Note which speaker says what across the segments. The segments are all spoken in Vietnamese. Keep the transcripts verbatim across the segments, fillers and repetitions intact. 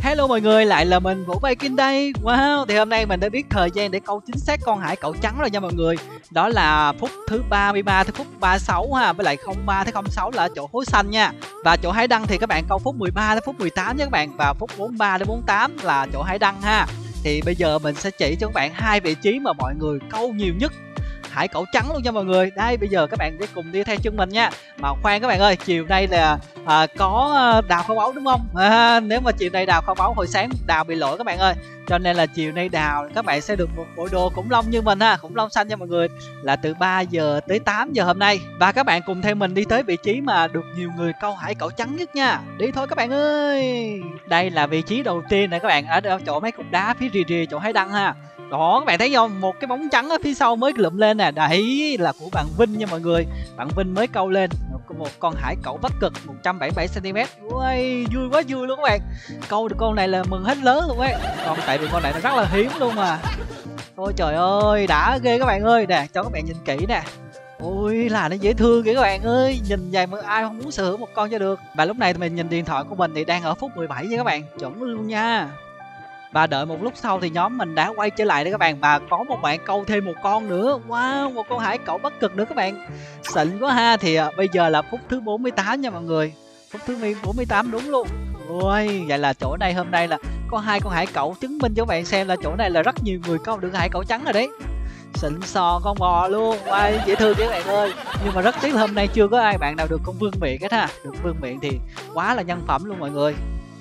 Speaker 1: Hello mọi người, lại là mình Vũ Viking đây. Wow, thì hôm nay mình đã biết thời gian để câu chính xác con hải cẩu trắng rồi nha mọi người. Đó là phút thứ ba mươi ba tới phút ba mươi sáu ha, với lại không ba tới không sáu là ở chỗ hố xanh nha. Và chỗ hải đăng thì các bạn câu phút mười ba tới phút mười tám nha các bạn, và phút bốn mươi ba đến bốn mươi tám là chỗ hải đăng ha. Thì bây giờ mình sẽ chỉ cho các bạn hai vị trí mà mọi người câu nhiều nhất hải cẩu trắng luôn nha mọi người. Đây, bây giờ các bạn sẽ cùng đi theo chân mình nha. Mà khoan các bạn ơi, chiều nay là à, có đào kho báu đúng không? À, nếu mà chiều nay đào kho báu, hồi sáng đào bị lỗi các bạn ơi, cho nên là chiều nay đào các bạn sẽ được một bộ đồ khủng long như mình ha, khủng long xanh nha mọi người, là từ ba giờ tới tám giờ hôm nay. Và các bạn cùng theo mình đi tới vị trí mà được nhiều người câu hải cẩu trắng nhất nha. Đi thôi các bạn ơi. Đây là vị trí đầu tiên này các bạn, ở chỗ mấy cục đá phía rìa rìa chỗ hải đăng ha. Đó, các bạn thấy không, một cái bóng trắng ở phía sau mới lượm lên nè, đấy là của bạn Vinh nha mọi người. Bạn Vinh mới câu lên một, một con hải cẩu bắc cực một trăm bảy mươi bảy xăng ti mét. Ui, vui quá vui luôn các bạn. Câu được con này là mừng hết lớn luôn ấy. Còn tại vì con này nó rất là hiếm luôn mà. Ôi trời ơi, đã ghê các bạn ơi. Nè, cho các bạn nhìn kỹ nè. Ôi là nó dễ thương kìa các bạn ơi. Nhìn vậy mà ai không muốn sở hữu một con cho được. Và lúc này thì mình nhìn điện thoại của mình thì đang ở phút mười bảy nha các bạn, chuẩn luôn nha. Và đợi một lúc sau thì nhóm mình đã quay trở lại đấy các bạn, và có một bạn câu thêm một con nữa. Wow, một con hải cẩu bắc cực nữa các bạn, xịn quá ha. Thì à, bây giờ là phút thứ bốn mươi tám nha mọi người, phút thứ bốn mươi tám đúng luôn. Ôi, vậy là chỗ này hôm nay là có hai con hải cẩu, chứng minh cho các bạn xem là chỗ này là rất nhiều người câu được hải cẩu trắng rồi đấy. Xịn sò con bò luôn. Wow, dễ thương các bạn ơi. Nhưng mà rất tiếc là hôm nay chưa có ai bạn nào được con vương miện hết ha. Được vương miện thì quá là nhân phẩm luôn mọi người.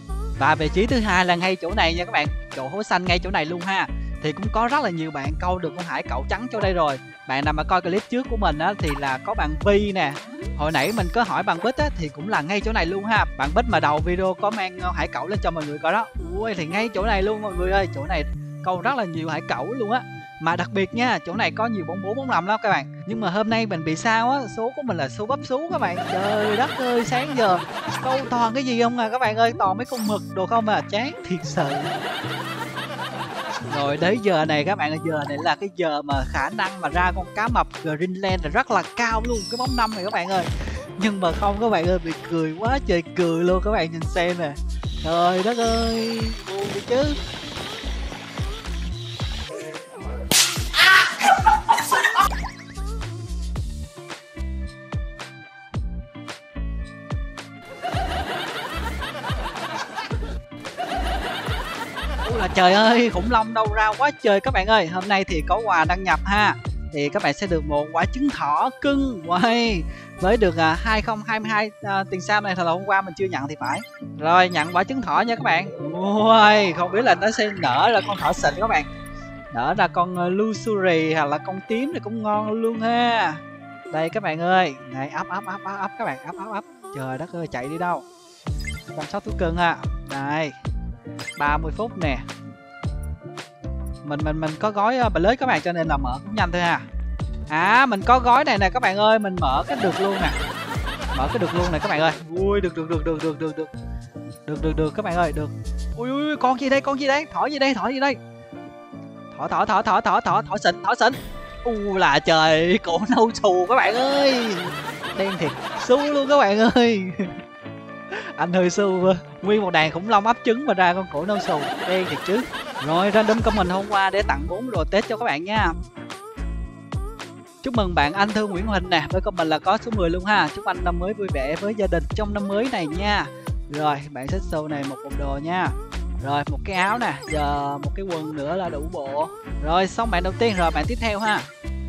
Speaker 1: Và vị trí thứ hai là ngay chỗ này nha các bạn, chỗ hố xanh ngay chỗ này luôn ha. Thì cũng có rất là nhiều bạn câu được con hải cẩu trắng chỗ đây rồi. Bạn nào mà coi clip trước của mình á thì là có bạn Vi nè. Hồi nãy mình có hỏi bạn Bích á thì cũng là ngay chỗ này luôn ha. Bạn Bích mà đầu video có mang hải cẩu lên cho mọi người coi đó. Ui, thì ngay chỗ này luôn mọi người ơi, chỗ này câu rất là nhiều hải cẩu luôn á. Mà đặc biệt nha, chỗ này có nhiều bóng bốn, bóng năm lắm các bạn. Nhưng mà hôm nay mình bị sao á, số của mình là số bắp số các bạn. Trời đất ơi, sáng giờ câu toàn cái gì không à các bạn ơi, toàn mấy con mực đồ không à, chán thiệt sự. Rồi đến giờ này các bạn ơi, giờ này là cái giờ mà khả năng mà ra con cá mập Greenland là rất là cao luôn, cái bóng năm này các bạn ơi. Nhưng mà không các bạn ơi, bị cười quá trời cười luôn các bạn, nhìn xem nè. Trời đất ơi, buồn vậy chứ. Là trời ơi, khủng long đâu ra quá trời các bạn ơi. Hôm nay thì có quà đăng nhập ha. Thì các bạn sẽ được một quả trứng thỏ cưng. Wow. Với được à, hai không hai hai à, tiền sao này, thật là hôm qua mình chưa nhận thì phải. Rồi, nhận quả trứng thỏ nha các bạn. Wow. Không biết là nó sẽ nở ra con thỏ xịn các bạn, nở ra con uh, Lusuri hoặc là con tím thì cũng ngon luôn ha. Đây các bạn ơi, này ấp ấp ấp ấp các bạn, ấp ấp ấp. Trời đất ơi, chạy đi đâu. Chăm sóc thú cưng ha. Đây, ba mươi phút nè. Mình mình mình có gói uh, lưới các bạn, cho nên là mở cũng nhanh thôi ha. À, mình có gói này nè các bạn ơi, mình mở cái được luôn nè. Mở cái được luôn này các bạn ơi. Ui, được được được được được được được. Được được được các bạn ơi, được. Ui ui, con gì đây, con gì đây? Thỏ gì đây, thỏ gì đây? Thỏ thỏ thỏ thỏ thỏ thỏ thỏ xịn, thỏ xịn. U là trời, cổ nâu xù các bạn ơi. Đen thiệt, xu luôn các bạn ơi. Anh hơi xu, nguyên một đàn khủng long ấp trứng mà ra con cổ nâu xù, đen thiệt chứ. Rồi, random comment hôm qua để tặng bốn đồ Tết cho các bạn nha. Chúc mừng bạn Anh Thư Nguyễn Huỳnh nè, với comment là có số mười luôn ha. Chúc anh năm mới vui vẻ với gia đình trong năm mới này nha. Rồi, bạn xích show này một bộ đồ nha. Rồi, một cái áo nè, giờ một cái quần nữa là đủ bộ. Rồi, xong bạn đầu tiên, rồi bạn tiếp theo ha.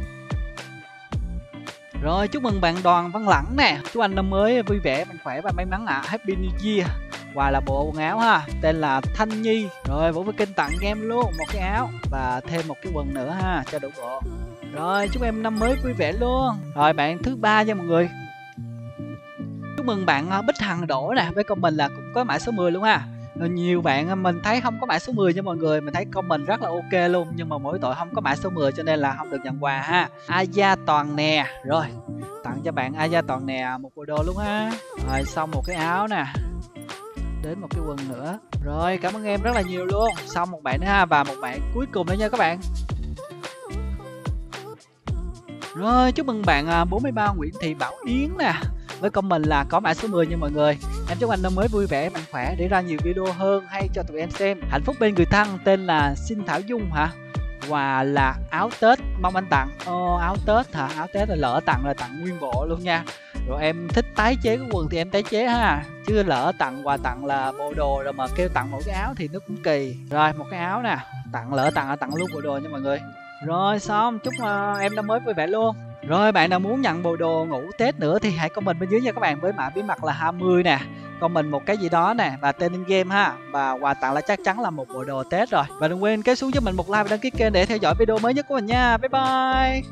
Speaker 1: Rồi, chúc mừng bạn Đoàn Văn Lẳng nè, chúc anh năm mới vui vẻ, mạnh khỏe và may mắn ạ. À. Happy New Year. Quà là bộ quần áo ha, tên là Thanh Nhi. Rồi, Vũ Viking tặng em luôn một cái áo và thêm một cái quần nữa ha, cho đủ bộ. Rồi, chúc em năm mới vui vẻ luôn. Rồi, bạn thứ ba nha mọi người. Chúc mừng bạn Bích Hằng Đỗ nè, với comment là cũng có mã số mười luôn ha. Rồi, nhiều bạn mình thấy không có mã số mười nha mọi người, mình thấy comment rất là ok luôn, nhưng mà mỗi tội không có mã số mười cho nên là không được nhận quà ha. Aya Toàn nè, rồi tặng cho bạn Aya Toàn nè một bộ đồ luôn ha. Rồi, xong một cái áo nè, đến một cái quần nữa. Rồi, cảm ơn em rất là nhiều luôn. Xong một bạn nữa ha, và một bạn cuối cùng nữa nha các bạn. Rồi, chúc mừng bạn bốn mươi ba Nguyễn Thị Bảo Yến nè, với comment là có mã số mười nha mọi người. Em chúc anh năm mới vui vẻ, mạnh khỏe để ra nhiều video hơn hay cho tụi em xem. Hạnh phúc bên người thân tên là Xin Thảo Dung hả? Quà là áo Tết mong anh tặng. Ồ, áo Tết hả? Áo Tết là lỡ tặng là tặng nguyên bộ luôn nha. Rồi em thích tái chế cái quần thì em tái chế ha, chứ lỡ tặng quà tặng là bộ đồ rồi mà kêu tặng một cái áo thì nó cũng kỳ. Rồi một cái áo nè, tặng lỡ tặng là tặng luôn bộ đồ nha mọi người. Rồi xong, chúc uh, em năm mới vui vẻ luôn. Rồi bạn nào muốn nhận bộ đồ ngủ Tết nữa thì hãy comment bên dưới nha các bạn, với mã bí mật là hai mươi nè, comment một cái gì đó nè và tên in game ha, và quà tặng là chắc chắn là một bộ đồ Tết rồi. Và đừng quên kéo xuống cho mình một like và đăng ký kênh để theo dõi video mới nhất của mình nha. Bye bye.